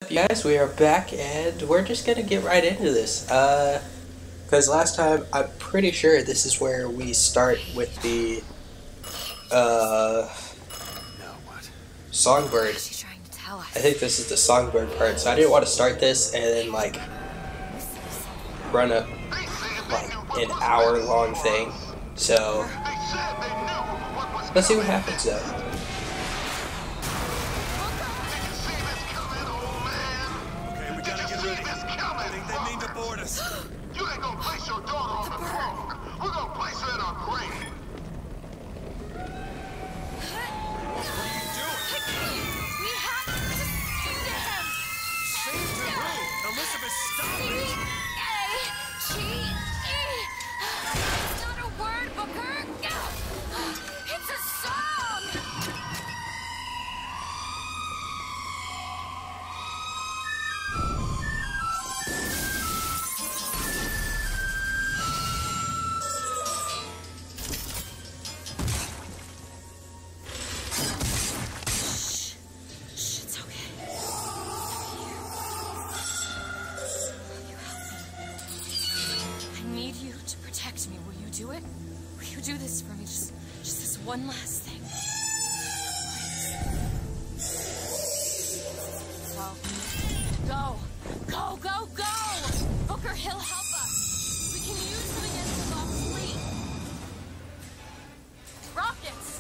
Guys, we are back and we're just gonna get right into this. Because last time, I'm pretty sure this is where we start with the, songbird. What's she trying to tell us? I think this is the songbird part, so I didn't want to start this and then, like, run a, like, an hour-long thing. So, let's see what happens, though. You ain't gonna place your daughter on the throne. We're gonna place her in our grave. What are you doing? We have to save him! Save to who? Elizabeth, stop it! C-A-G-E! It's not a word, Booker! It's a song! Do it? Will you do this for me? Just this one last thing. Please. Well, go! Booker, he'll help us. We can use him against the Bob's fleet. Rockets!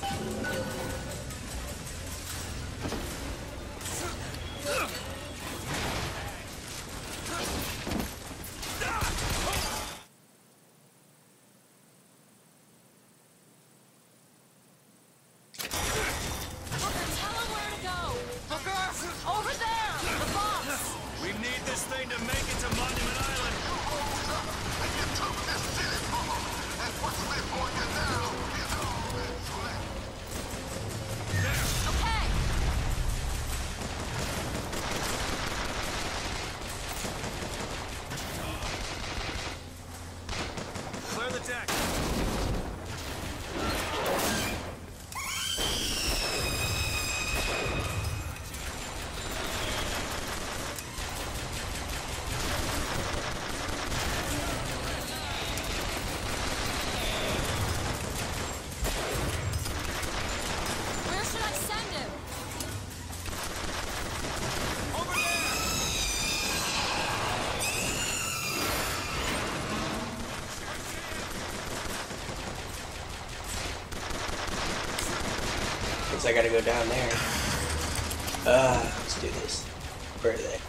I gotta go down there. Let's do this. Where are they?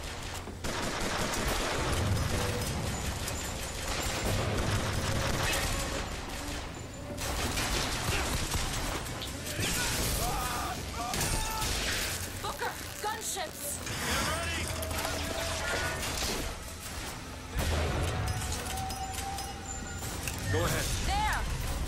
Booker, gunships! Go ahead. There!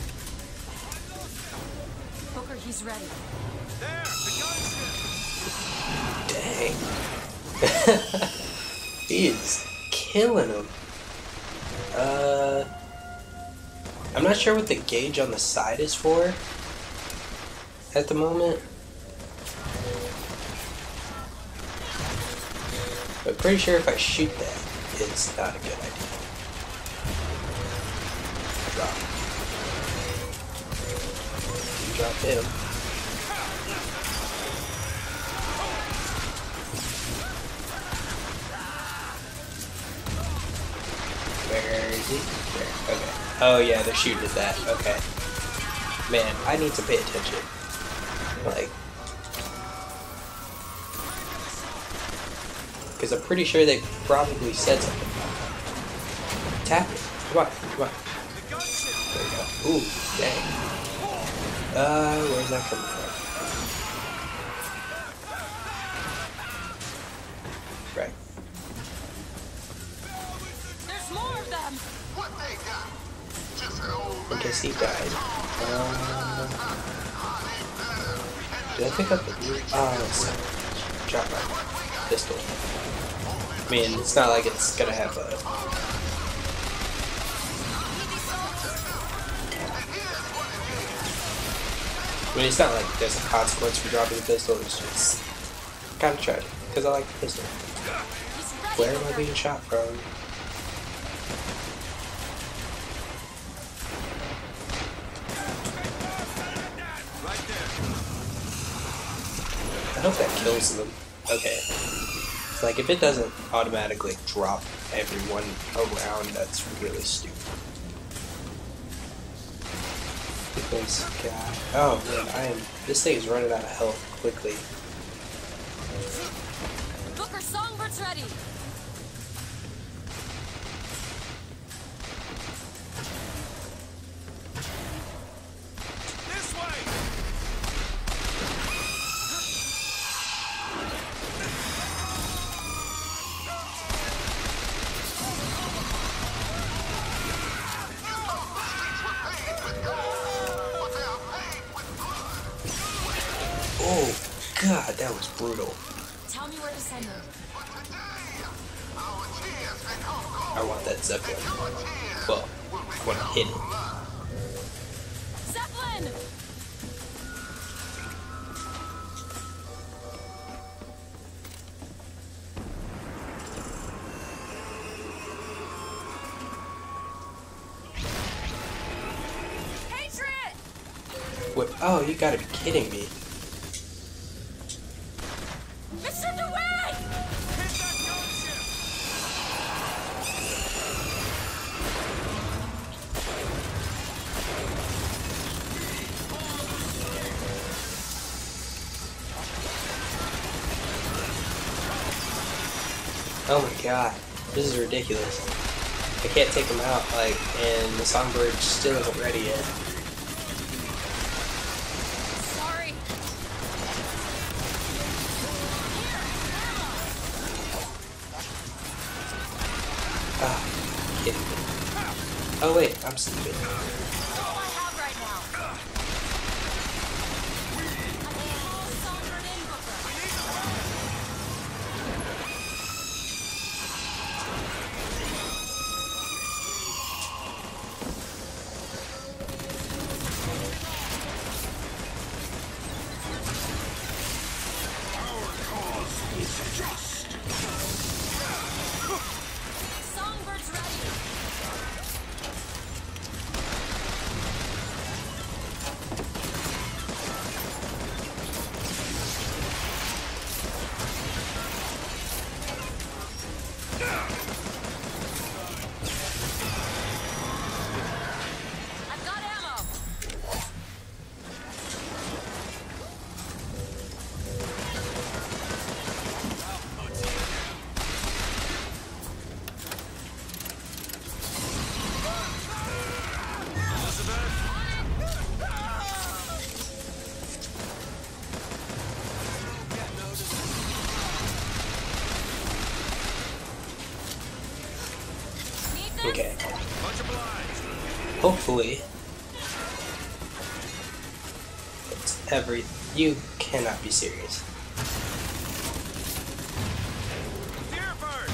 Booker, he's ready. There, the gunship. Dang. He is killing him. I'm not sure what the gauge on the side is for at the moment. But pretty sure if I shoot that, it's not a good idea. Drop. Drop him. Where is he? There. Okay. Oh yeah, they're shooting at that. Okay. Man, I need to pay attention. Like, because I'm pretty sure they probably said something. Tap it. Come on. There we go. Ooh, dang. Where's that coming from? Right. There's more of them! What they got? Just an old I man. guess he died. Did I pick up the blue? Let's drop my pistol. I mean, it's not like it's gonna have a I mean, it's not like there's a consequence for dropping the pistol, it's just kind of tragic, because I like the pistol. He's ready, Where am I Booker. being shot from? Right there. I hope that kills them. Okay. It's like if it doesn't automatically drop everyone around, that's really stupid. Because, God. Oh man, this thing is running out of health quickly. Booker, Songbird's ready. This way. Oh, God, that was brutal. Tell me where to send them. I want that Zeppelin. Well, when I hit it. Zeppelin! Patriot! What? Oh, you gotta be kidding me. Mr. DeWitt! Hit that gunship. Oh my God, this is ridiculous. I can't take him out, like, and the Songbird still isn't ready yet. Sorry. Ah, kidding me. Oh wait, I'm stupid. That's all I have right now. I can call Songbird in, Booker. Songbird's ready. I've got ammo. Need this? Okay, Much obliged. hopefully. It's you cannot be serious. Deer bird.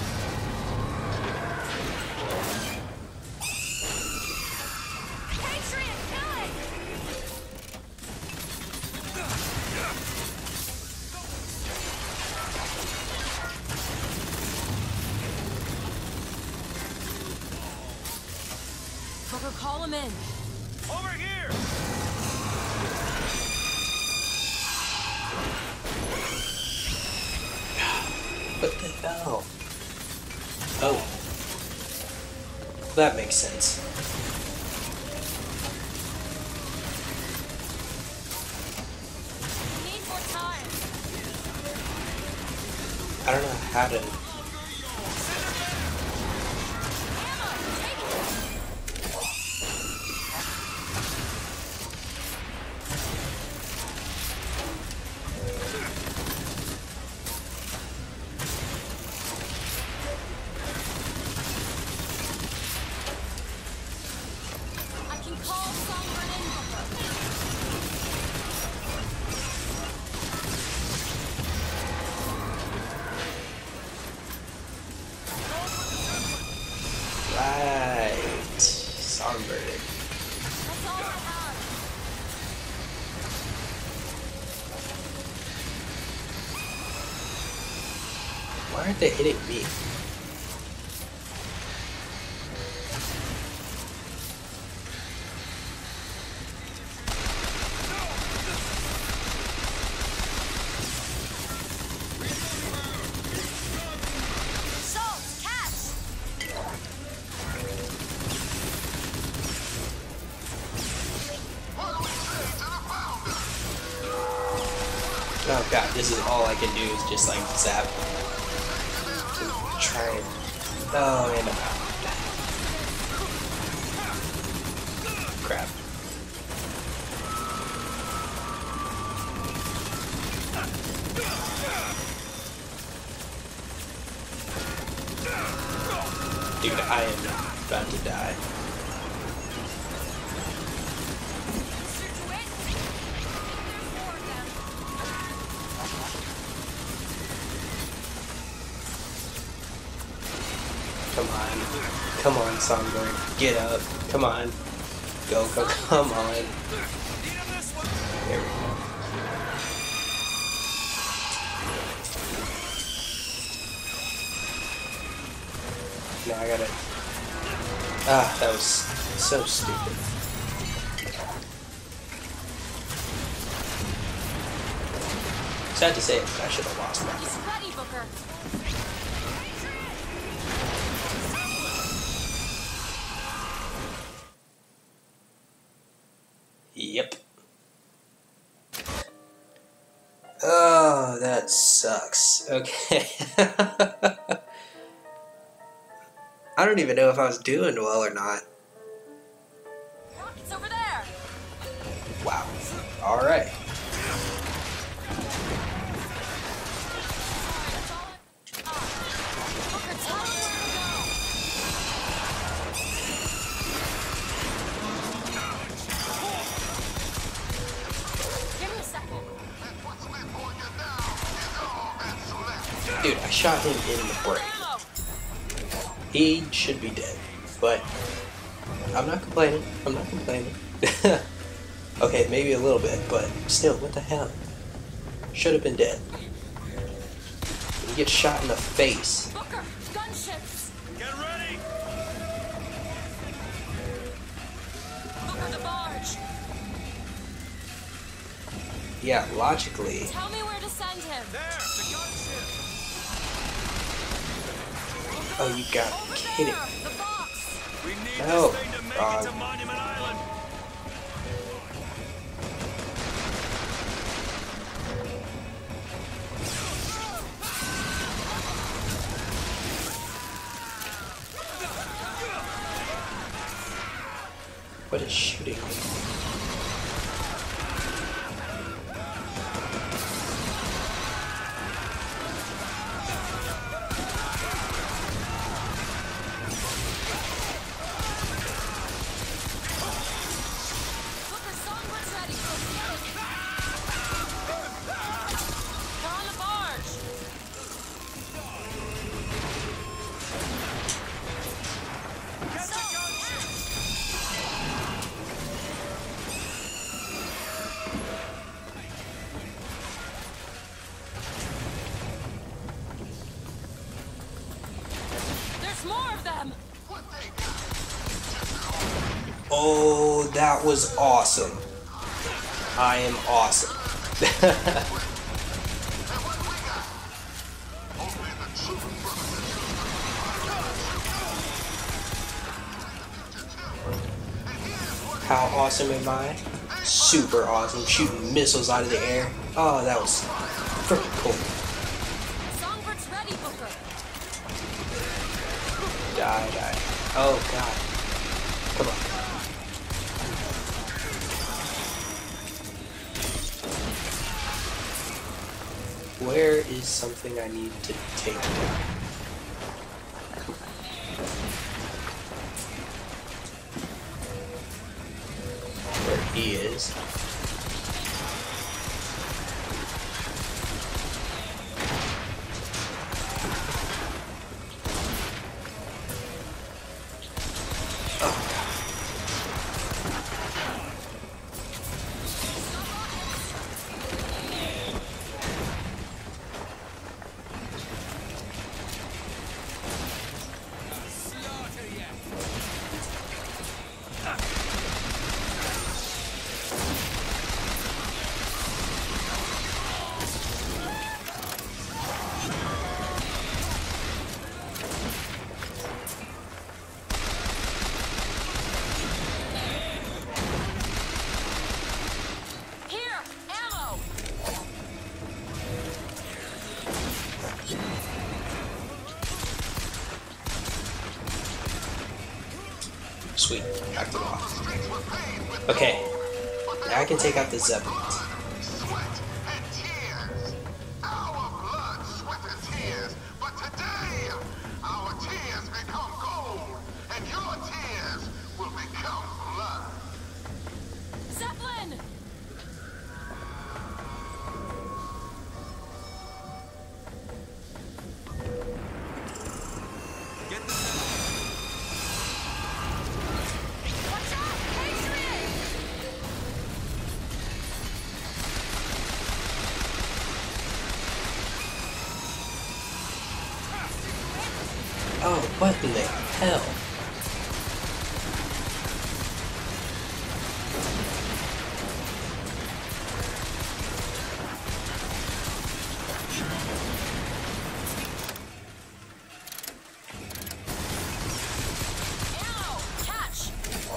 Patriot, kill it! Booker, call him in. Over here. What the hell? Oh. That makes sense. We need more time. I don't know how to. Ammo, take it. I can call Songbird in, Booker. Why aren't they hitting me? Oh god, this is all I can do is just like zap. Try and... Oh, and I'm out. Crap. Dude, I am about to die. Come on. Come on, Songbird. Get up. Come on. Go, go, come on. There we go. Now I gotta... Ah, that was so stupid. Sad to say, I should have lost that. He's ready, Booker. Yep. Oh, that sucks. Okay. I don't even know if I was doing well or not. Rocket's over there. Wow. Alright. Booker, tell me where to go. Give me a second. Dude, I shot him in the brain. Ammo. He should be dead. But I'm not complaining. I'm not complaining. Okay, maybe a little bit, but still, what the hell? Should have been dead. You get shot in the face. Booker, gunships. Get ready! Booker, the barge. Yeah, logically. Tell me where to send him. There, the gunship! Oh, you got Over kidding. there, the box. We need No, this thing to make wrong. it to Monument Island! What is shooting me? Booker, Songbird's ready. We're on the barge. Get the gunship! There's more of them. Oh, that was awesome. I am awesome. How awesome am I? Super awesome. Shooting missiles out of the air. Oh, that was freaking cool. Songbird's ready, Booker. Die, die. Oh, God. Come on. Where is something I need to take down? Where he is. Oh, God. Sweet, knocked it off. Okay, now I can take out the Zeppelins. Sweat and tears. Our blood, sweat, and tears. But today, our tears become gold, and your tears will become blood. Zeppelin! Get the Watch out! Patriot! Oh, what in the hell? Ammo! Catch!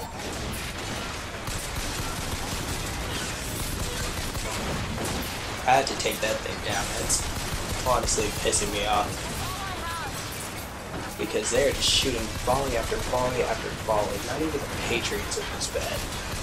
I had to take that thing down. That's honestly pissing me off. All I have. Because they're just shooting volley after volley after volley. Not even the Patriots are this bad.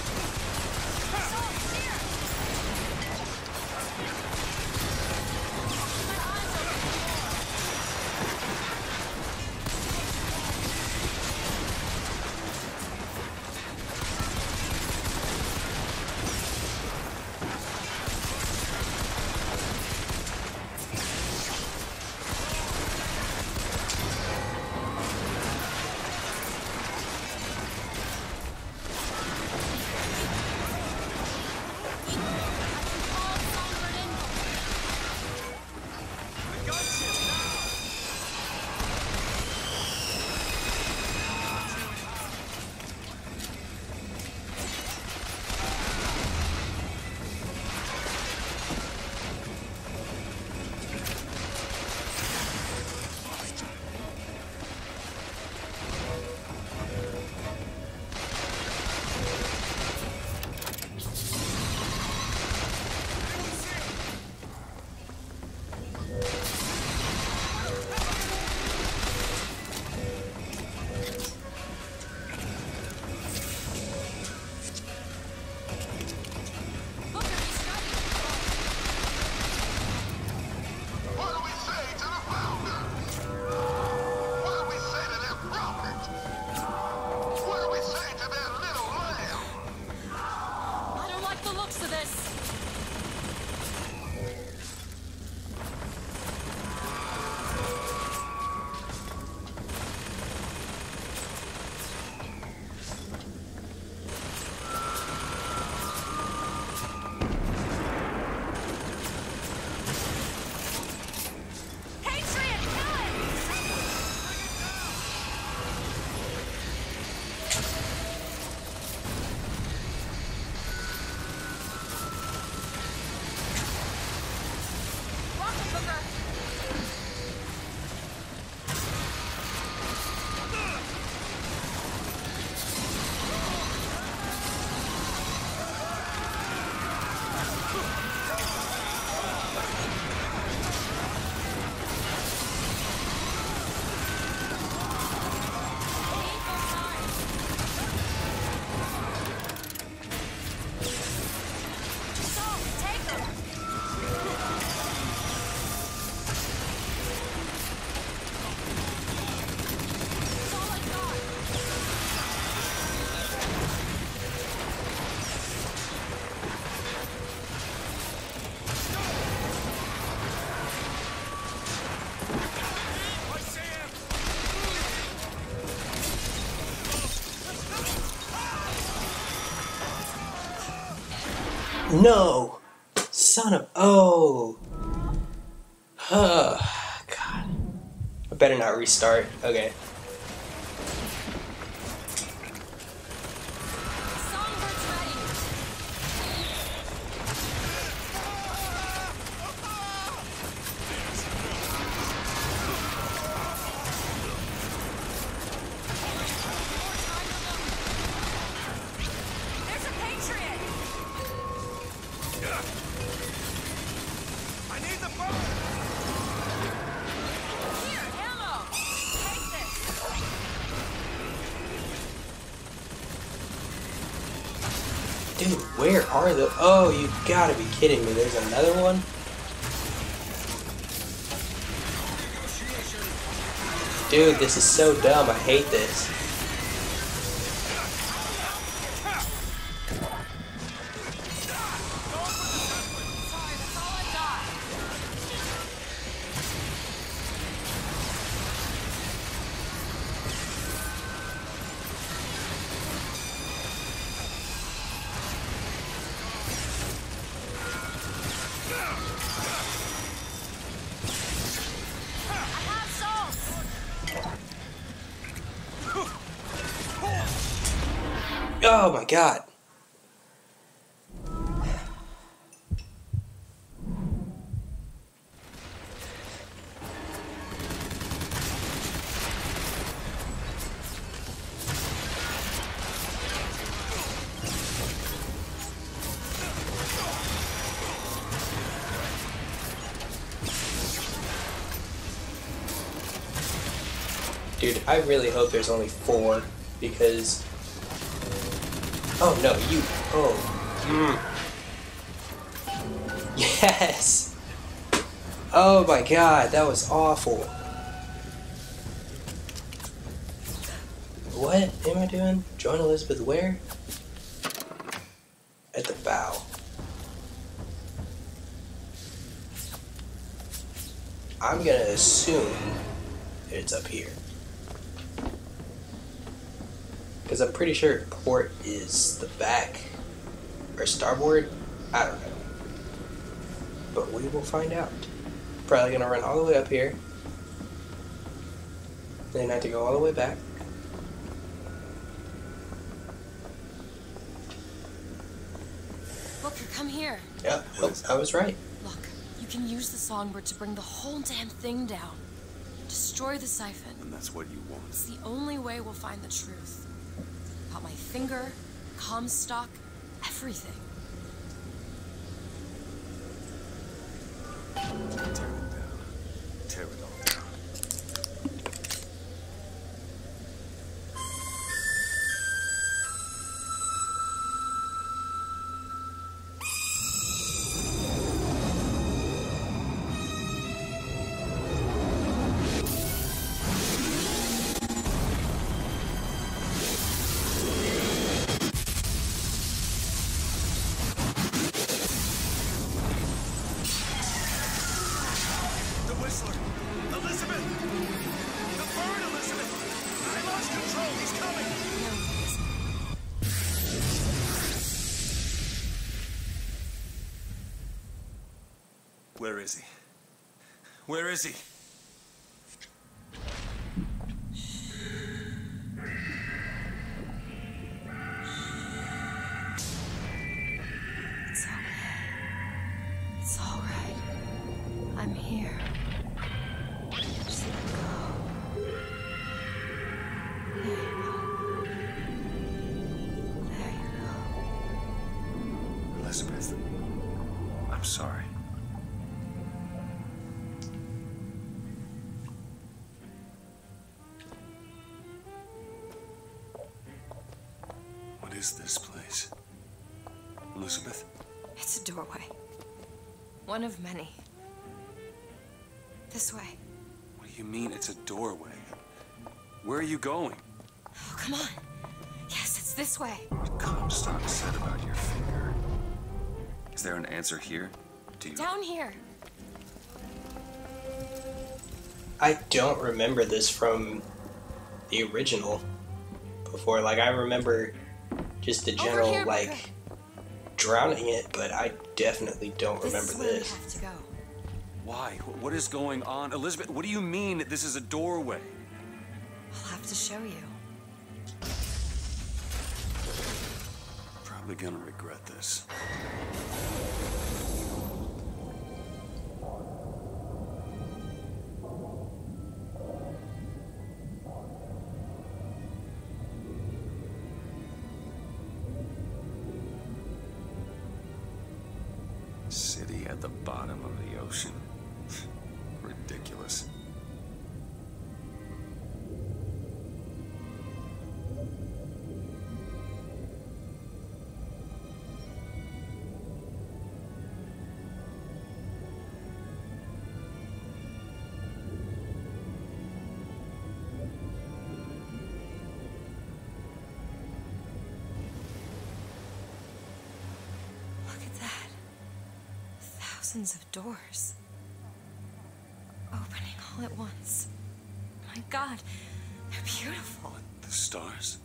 What do we say to the founders? What do we say to their prophet? What do we say to their little lamb? I don't like the looks of this. Patriot, kill it! Rocket Booker! No! Son of... Oh! God. I better not restart. Okay. Songbird's ready. There's a Patriot! I need the boat! Here, ammo! Take this! Dude, where are the... Oh, you gotta be kidding me. There's another one? Dude, this is so dumb. I hate this. Oh my god. Dude, I really hope there's only 4 because... Oh no, you... Oh. Yes! Oh my god, that was awful. What am I doing? Join Elizabeth where? At the bow. I'm gonna assume it's up here. Because I'm pretty sure port is the back or starboard. I don't know. But we will find out. Probably gonna run all the way up here. Then have to go all the way back. Booker, come here. Yeah, well, I was right. Look, you can use the songbird to bring the whole damn thing down. Destroy the siphon. And that's what you want. It's the only way we'll find the truth. About my finger, Comstock, everything. Tear it down. Tear it all down. Where is he? Where is he? It's okay. It's all right. I'm here. Just let go. There you go. There you go. Elizabeth, I'm sorry. What is this place? Elizabeth? It's a doorway. One of many. This way. What do you mean it's a doorway? Where are you going? Oh, come on. Yes, it's this way. What Comstock said about your finger. Is there an answer here? Do you... Down here. I don't remember this from the original before. Like, I remember just the general, here, like, Booker. drowning it, but I definitely don't remember This is where we this. have to go. Why? What is going on? Elizabeth, what do you mean this is a doorway? I'll have to show you. Probably gonna regret this. City at the bottom of the ocean. Ridiculous. Thousands of doors. Opening all at once. My God, they're beautiful. The stars?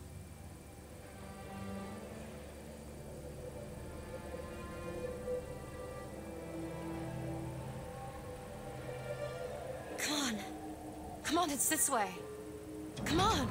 Come on. Come on, it's this way. Come on.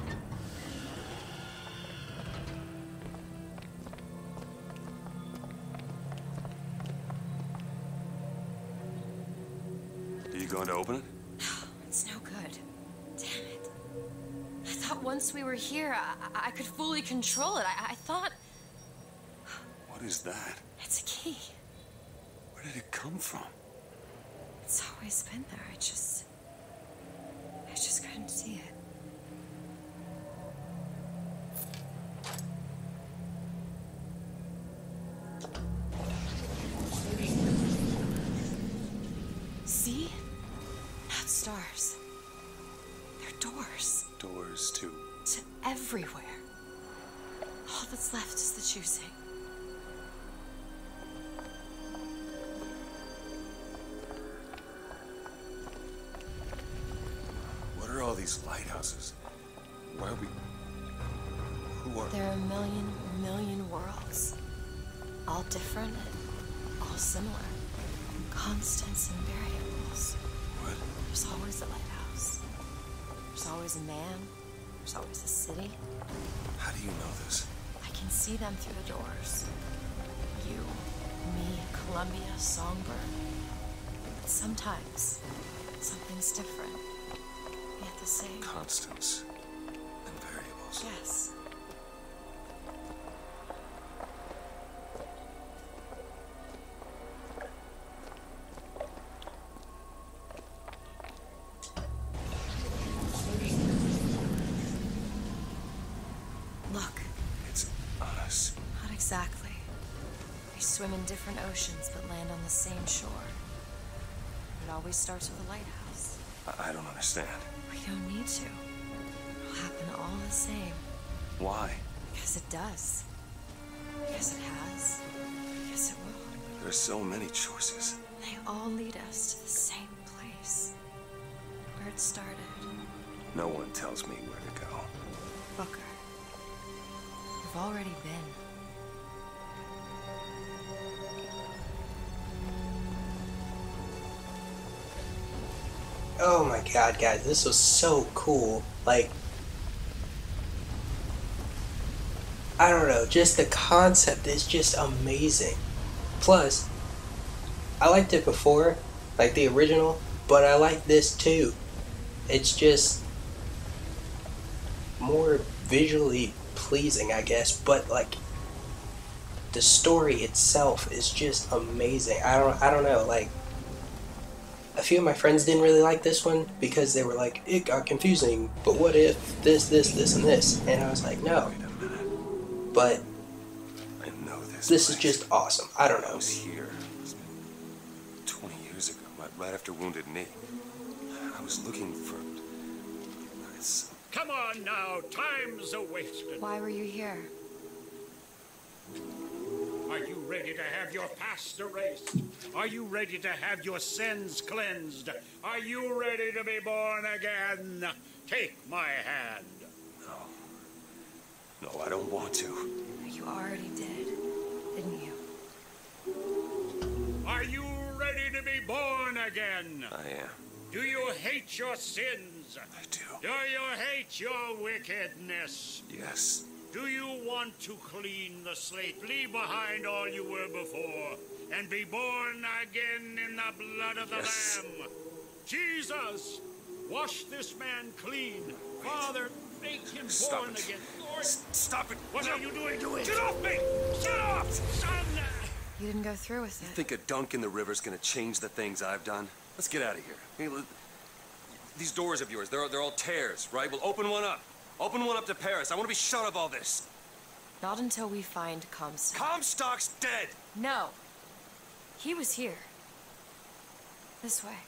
Are you going to open it? It's no good. Damn it. I thought once we were here, I could fully control it. I thought... What is that? It's a key. Where did it come from? It's always been there. I just couldn't see it. See? Not stars. They're doors. Doors to... To everywhere. All that's left is the choosing. What are all these lighthouses? Why are we... Who are... There are a million worlds. All different and all similar. Constants and variables. What? There's always a lighthouse. There's always a man. There's always a city. How do you know this? I can see them through the doors. You, me, Columbia, Songbird. But sometimes, something's different. Yet the same. Constants and variables. Yes. Look. It's us. Not exactly. We swim in different oceans but land on the same shore. It always starts with a lighthouse. I don't understand. We don't need to. It'll happen all the same. Why? Because it does. Because it has. Because it will. There are so many choices. They all lead us to the same place. Where it started. No one tells me where to go. Booker. We've already been. Oh my god, guys, this was so cool. Like, I don't know, just the concept is just amazing. Plus, I liked it before, like the original, but I like this too. It's just more visually pleasing, I guess, but like the story itself is just amazing. I don't know, like a few of my friends didn't really like this one because they were like, it got confusing, but what if this, and this? And I was like, no. Wait a minute. But I know this this is place. just awesome. I don't I know. was here. It was 20 years ago, right after Wounded Knee. I was looking for... It's... Come on now, time's a-wasting. Why were you here? Are you ready to have your past erased? Are you ready to have your sins cleansed? Are you ready to be born again? Take my hand. No, I don't want to. You already did, didn't you? Are you ready to be born again? I am. Do you hate your sins? I do. Do you hate your wickedness? Yes. Do you want to clean the slate, leave behind all you were before, and be born again in the blood of the Yes. Lamb? Jesus, wash this man clean. Father, make him Stop born it. again. Lord, Stop it. what are you doing? Do it. Get off me! Get off! Son! You didn't go through with it. Think a dunk in the river's gonna change the things I've done? Let's get out of here. Hey, these doors of yours, they're all tears, right? Well, open one up. Open one up to Paris. I want to be shut of all this. Not until we find Comstock. Comstock's dead. No. He was here. This way.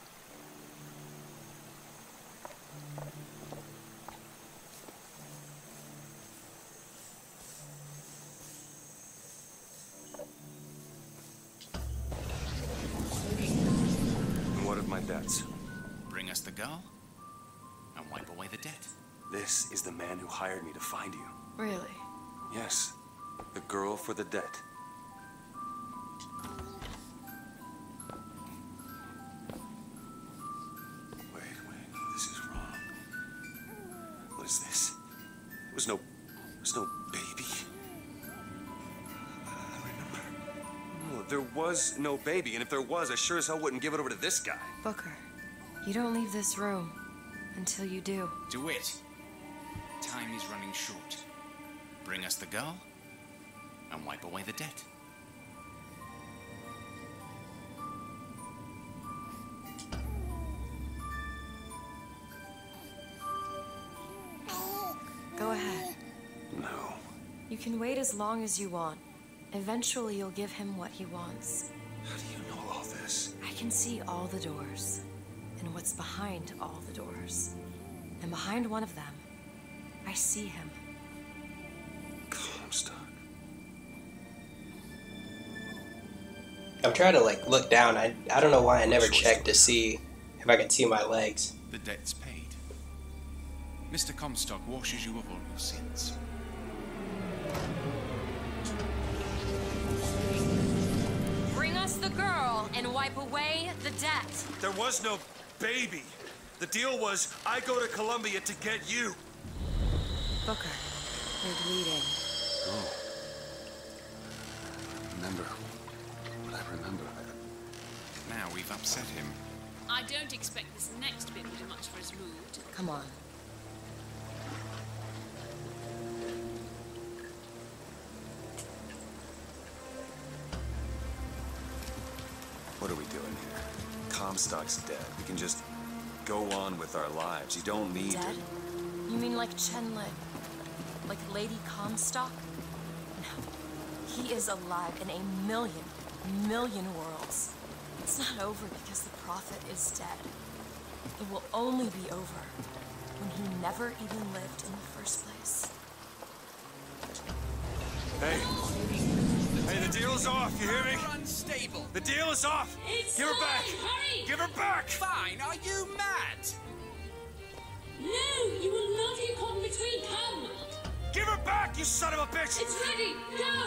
debts. Bring us the girl, and wipe away the debt. This is the man who hired me to find you. Really? Yes, the girl for the debt. Wait, no, this is wrong. What is this? There's no baby. I remember. No, there was no baby, and if there was, I sure as hell wouldn't give it over to this guy. Booker, you don't leave this room until you do. Do it. Time is running short. Bring us the girl, and wipe away the debt. Go ahead. No. You can wait as long as you want. Eventually, you'll give him what he wants. How do you know all this? I can see all the doors, and what's behind all the doors. And behind one of them, I see him. Comstock. I'm trying to like look down. I don't know why I never checked to see if I could see my legs. The debt's paid. Mr. Comstock washes you of all your sins. Bring us the girl and wipe away the debt. There was no baby. The deal was I go to Columbia to get you. Booker, you're bleeding. Oh. Remember what I remember. Now we've upset him. I don't expect this next bit will do much for his mood. Come on. What are we doing here? Comstock's dead. We can just go on with our lives. You don't need Dead? You mean like Chen Lin? Like Lady Comstock? No. He is alive in a million worlds. It's not over because the Prophet is dead. It will only be over when he never even lived in the first place. Hey! Hey, the deal's off, you hear me? You're unstable. The deal is off! It's Give her back! fine, hurry! Give her back! Fine, are you mad? No, you will not be caught in between. Come! Give her back, you son of a bitch! It's ready. Go!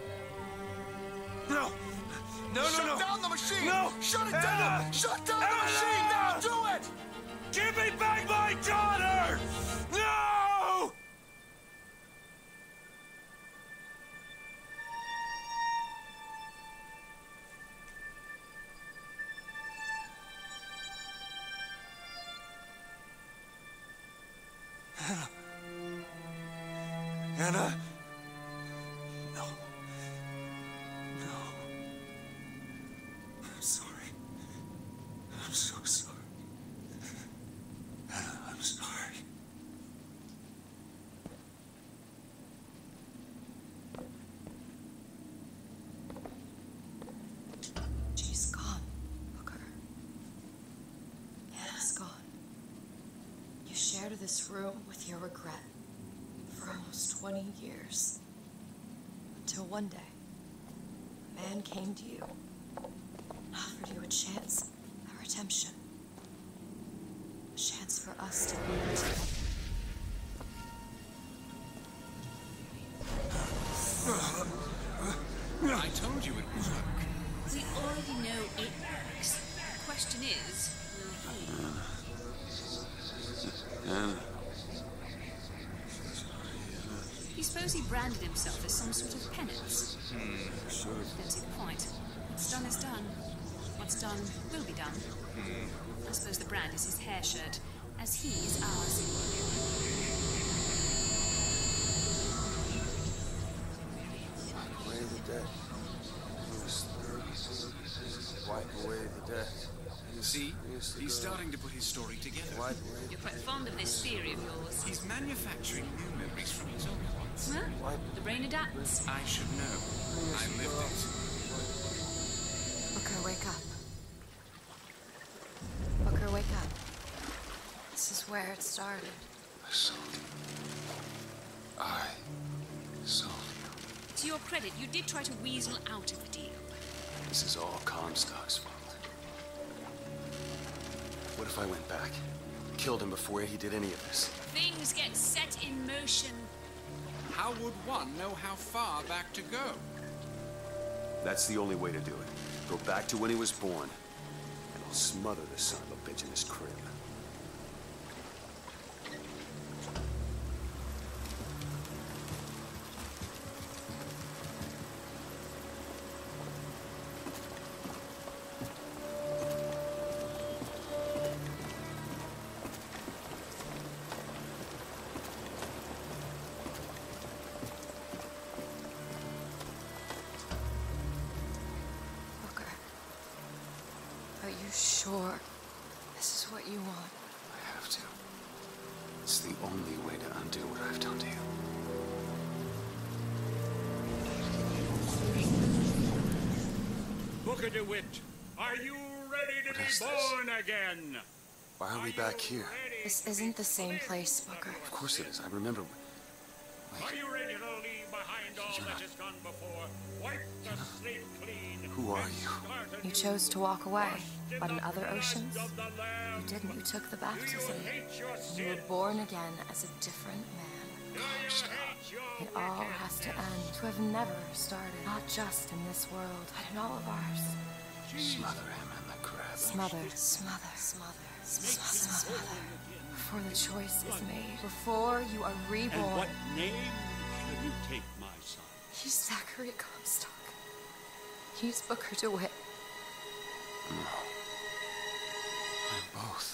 No! No! Shut down the machine! No! Shut it Anna! down! Shut down the Anna! machine! Now do it! Give me back my daughter! No! Anna? No. No. I'm sorry. I'm so sorry. Anna, I'm sorry. She's gone, Booker. Anna's gone. You shared this room with your regret for almost 20 years. Until one day, a man came to you and offered you a chance at redemption. A chance for us to be together. I told you it would work. We already know it works. The question is, will he? Anna. You suppose he branded himself as some sort of penance? Sure. Don't see the point. What's done is done. What's done will be done. I suppose the brand is his hair shirt, as he is ours. Wipe away the debt. Wipe away the debt. See, he's starting to put his story together. Wipe away. You're quite fond of this theory of yours. He's manufacturing new memories from his old ones. Huh? The brain adapts. I should know. I lived it. Booker, wake up. Booker, wake up. This is where it started. I saw you. I saw you. To your credit, you did try to weasel out of the deal. This is all Comstock's fault. What if I went back? Killed him before he did any of this? Things get set in motion. How would one know how far back to go? That's the only way to do it. Go back to when he was born, and I'll smother the son of a bitch in his crib. Are you sure this is what you want? I have to. It's the only way to undo what I've done to you. Booker DeWitt, are you ready to be born again? Why are we back here? This isn't the same place, Booker. Of course it is. I remember. Are you ready to leave behind all that has gone before? Wipe the slate clean. Who are you? You chose to walk away, but in other oceans, you didn't. You took the baptism. You were born again as a different man. It all has to end. To have never started, not just in this world, but in all of ours. Smother him in the crab. Smother, smother, smother, smother. Before the choice is made, before you are reborn. And what name should you take, my son? He's Zachary Comstock. He's Booker DeWitt. No. They're both.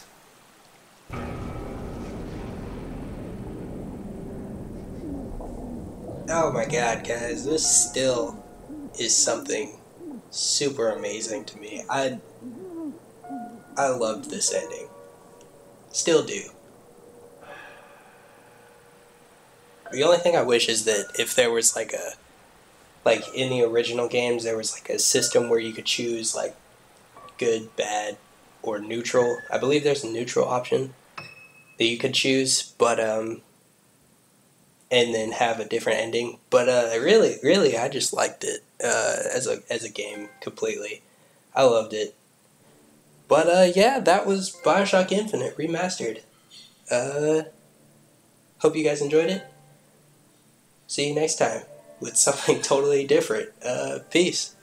Oh my god, guys, this still is something super amazing to me. I loved this ending. Still do. The only thing I wish is that if there was like in the original games, there was like a system where you could choose like good, bad, or neutral. I believe there's a neutral option that you could choose, but and then have a different ending. But really, I just liked it as a game completely. I loved it. But yeah, that was Bioshock Infinite Remastered. Hope you guys enjoyed it. See you next time with something totally different. Peace.